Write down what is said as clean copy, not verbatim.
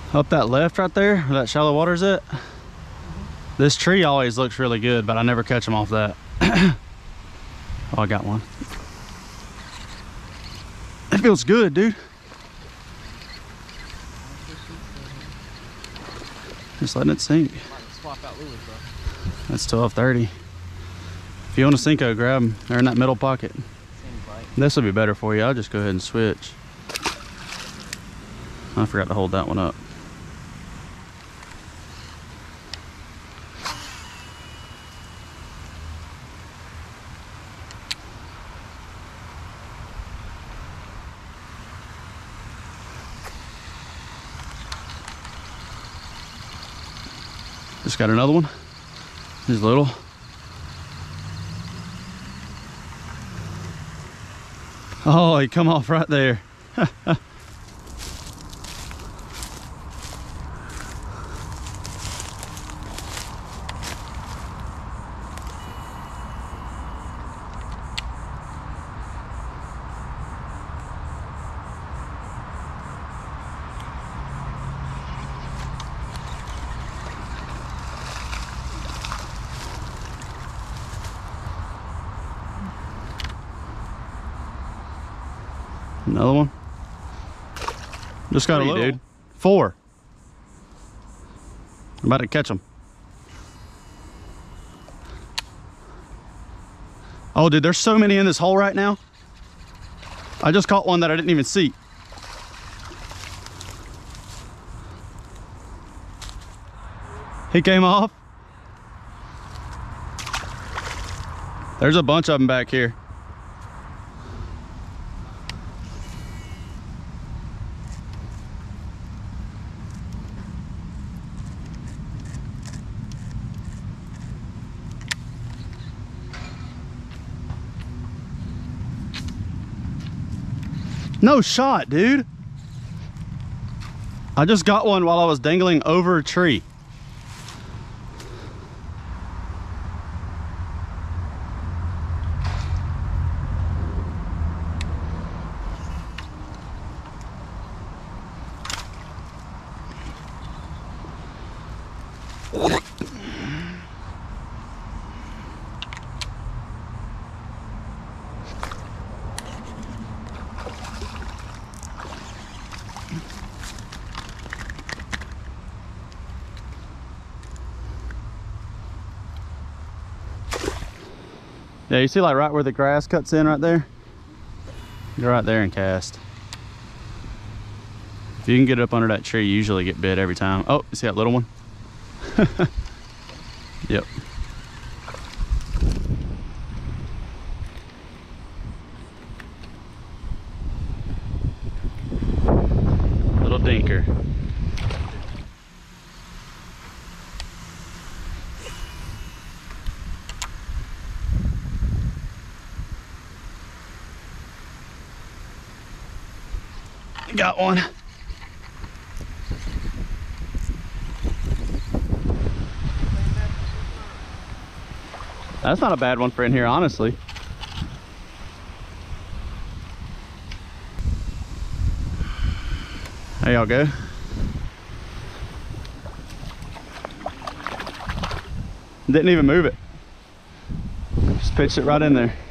Up that left right there, where that shallow water's at. This tree always looks really good, but I never catch them off that. Oh, I got one. It feels good, dude. Just letting it sink. That's 12:30. If you want a Senko, grab them. They're in that middle pocket. This will be better for you. I'll just go ahead and switch. I forgot to hold that one up. Just got another one. He's little. Oh, he come off right there. Another one. Just got a little. Dude. 4. I'm about to catch them. Oh, dude, there's so many in this hole right now. I just caught one that I didn't even see. He came off. There's a bunch of them back here. No shot, dude. I just got one while I was dangling over a tree. Yeah, you see like right where the grass cuts in right there? Go right there and cast. If you can get up under that tree, you usually get bit every time. Oh, you see that little one? Yep. Little dinker. Got one. That's not a bad one for in here, honestly. There y'all go. Didn't even move it. Just pitched it right in there.